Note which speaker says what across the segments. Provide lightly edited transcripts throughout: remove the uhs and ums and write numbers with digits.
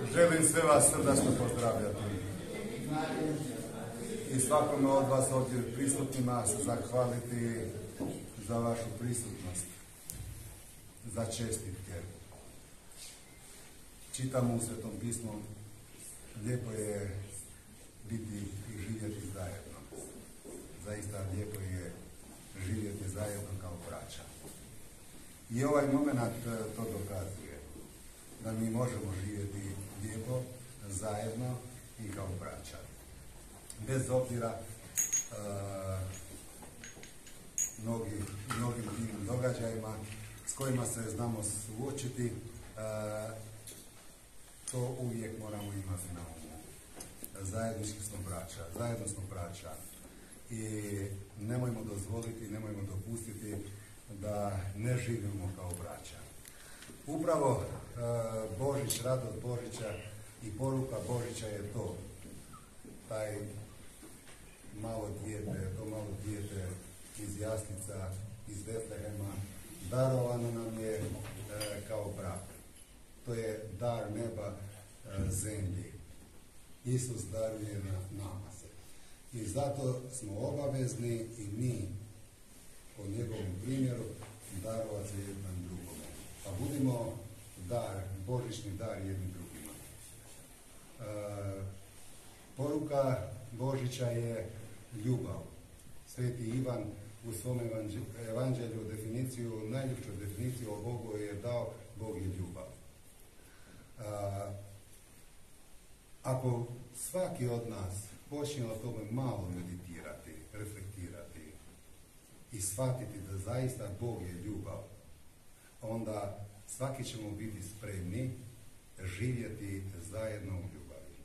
Speaker 1: Želim sve vas srdačno pozdravljati. I svakome od vas ovdje prisutnima zahvaliti za vašu prisutnost, za čestitke. Čitamo u Svetom pismu, lijepo je biti i živjeti zajedno. Zaista lijepo je živjeti zajedno kao braća. I ovaj moment to dokazuje, da mi možemo živjeti lijepo, zajedno i kao braća. Bez obzira mnogim tim događajima s kojima se znamo suočiti, to uvijek moramo imati na umu. Zajednički smo braća, zajedno smo braća i nemojmo dozvoliti, nemojmo dopustiti da ne živimo kao braća. Upravo Božić, radost Božića i poruka Božića je to. Taj malo dijete iz jaslica, iz Betlehema, darovano nam je kao brak. To je dar neba zemlji. Isus daruje nama se. I zato smo obavezni i mi, po njegovom primjeru, darovati se jednom drugome. Pa budimo božićni dar jednim drugima. Poruka Božića je ljubav. Sveti Ivan u svom evanđelju najljepšu definiciju o Bogu je dao: Bog je ljubav. Ako svaki od nas počne o tome malo meditirati, reflektirati i shvatiti da zaista Bog je ljubav, onda svaki ćemo biti spremni živjeti zajedno u ljubavi.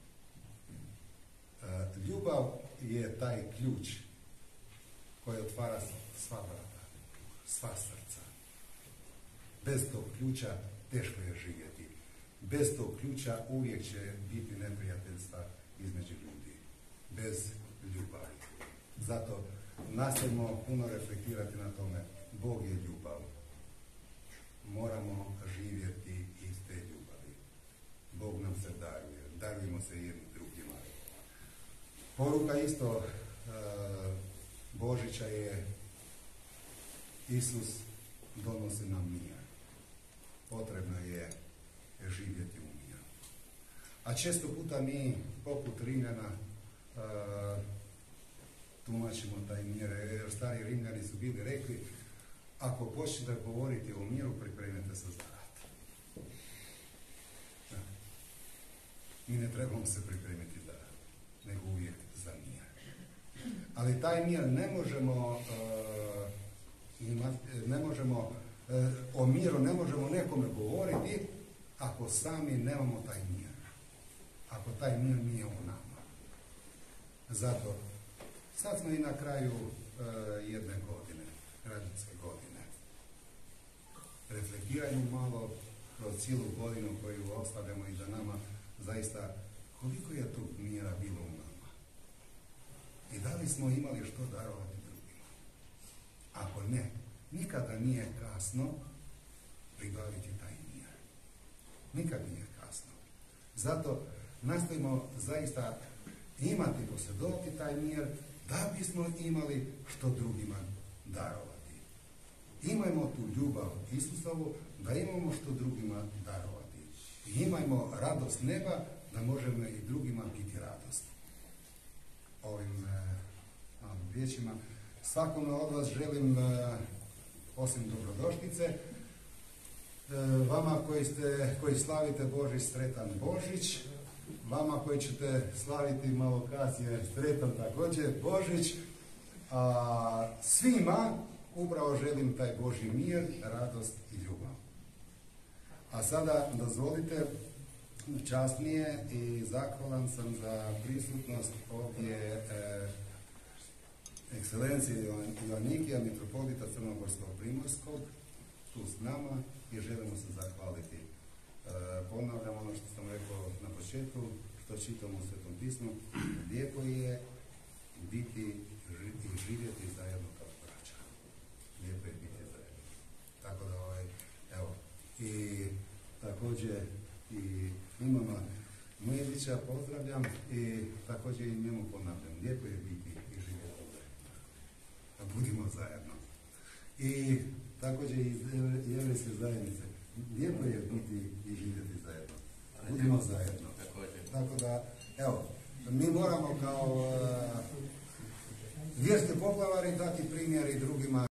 Speaker 1: Ljubav je taj ključ koji otvara sva vrata, sva srca. Bez tog ključa teško je živjeti. Bez tog ključa uvijek će biti neprijateljstva između ljudi. Bez ljubavi. Zato nastavimo puno reflektirati na tome. Bog je ljubav. Moramo živjeti iz te ljubavi. Bog nam se daruje. Darujemo se jednim drugima. Poruka isto Božića je: Isus donosi nam mir. Potrebno je živjeti u miru. A često puta mi, poput Rimljana, tumačimo taj mir, jer stari Rimljani su bili rekli: ako počnete govoriti o miru, pripremite se za rat. Mi ne trebamo se pripremiti za rat, nego uvijek za mir. Ali taj mir o miru ne možemo nekome govoriti ako sami nemamo taj mir. Ako taj mir nije u nama. Zato, sad smo i na kraju jedne godine, građanske godine. Reflektirajmo malo kroz cijelu godinu koju ostavljamo i za nama, zaista koliko je tog mira bilo u nama. I da li smo imali što darovati drugima? Ako ne, nikada nije kasno pribaviti taj mir. Nikad nije kasno. Zato nastojimo zaista imati, posjedovati taj mir, da bismo imali što drugima darovati. Imajmo tu ljubav Isusovu, da imamo što drugima darovati. I imajmo radost neba, da možemo i drugima biti radost. Ovim malim riječima svakome od vas želim, osim dobrodošlice, vama koji slavite Božić, sretan Božić. Vama koji ćete slaviti malo kasnije, sretan također Božić. A svima upravo želim taj Božji mir, radost i ljubav. A sada dozvolite, čast mi je i zahvalan sam za prisutnost ovdje ekscelencije Joannikija, mitropolita Crnogorskog Primorskog, tu s nama, i želimo se zahvaliti. Ponavljam ono što sam rekao na početku, što čitamo u Svetom pismu: lijepo je biti i živjeti zajedno kao braća. Lijepo je biti zajedno. Tako da, evo, i također i Imama Mujedića pozdravljam i također i njemu ponavljam. Lijepo je biti i živjeti ovdje. Budimo zajedno. I također i jevrejske zajednice. Lijepo je biti i živjeti zajedno. Budimo zajedno. Tako da, evo, mi moramo kao vjerski poplavari dati primjer i drugima.